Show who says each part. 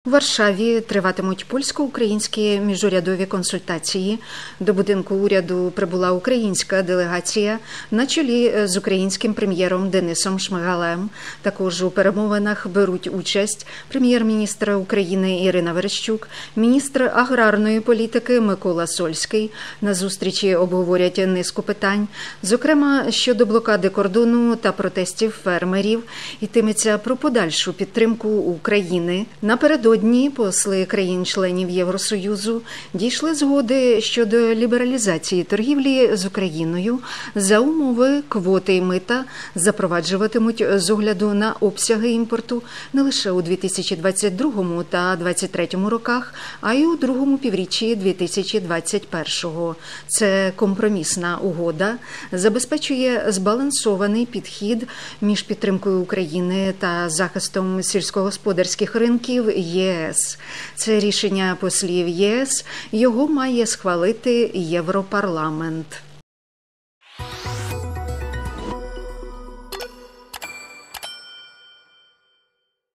Speaker 1: У Варшаві триватимуть польсько-українські міжурядові консультації. До будинку уряду прибула українська делегація на чолі з українським прем'єром Денисом Шмигалем. Також у перемовинах беруть участь прем'єр-міністр України Ірина Верещук, міністр аграрної політики Микола Сольський. На зустрічі обговорять низку питань, зокрема щодо блокади кордону та протестів фермерів. Йтиметься про подальшу підтримку України. Напередодні посли країн-членів Євросоюзу дійшли згоди щодо лібералізації торгівлі з Україною. За умови квоти і мита запроваджуватимуть з огляду на обсяги імпорту не лише у 2022 та 2023 роках, а й у другому півріччі 2021. Це компромісна угода, забезпечує збалансований підхід між підтримкою України та захистом сільськогосподарських ринків ЄС. Це рішення послів ЄС, його має схвалити Європарламент.